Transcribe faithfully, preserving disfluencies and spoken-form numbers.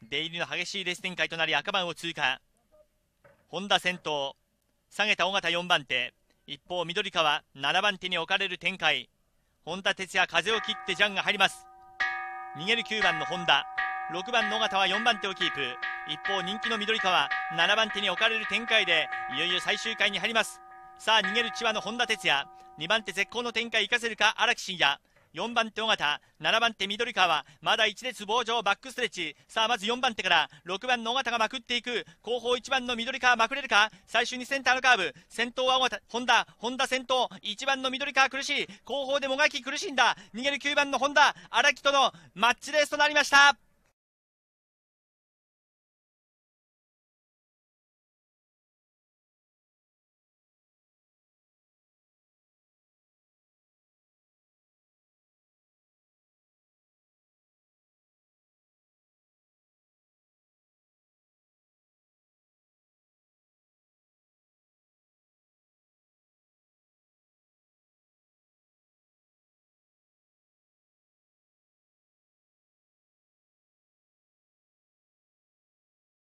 出入りの激しいレース展開となり赤番を通過。本田先頭、下げた尾形よんばん手、一方緑川ななばん手に置かれる展開。本田哲也風を切ってジャンが入ります。逃げるきゅうばんの本田、ろくばんの尾形はよんばん手をキープ。一方人気の緑川ななばん手に置かれる展開でいよいよ最終回に入ります。さあ逃げる千葉の本田哲也、にばん手絶好の展開生かせるか荒木真也、よんばん手尾形、ななばん手緑川、まだ一列棒状バックストレッチ。さあまずよんばん手からろくばんの尾形がまくっていく。後方いちばんの緑川まくれるか。最終にセンターのカーブ、先頭は尾形、本田本田先頭、いちばんの緑川苦しい。後方でもがき苦しんだ。逃げるきゅうばんの本田荒木とのマッチレースとなりました。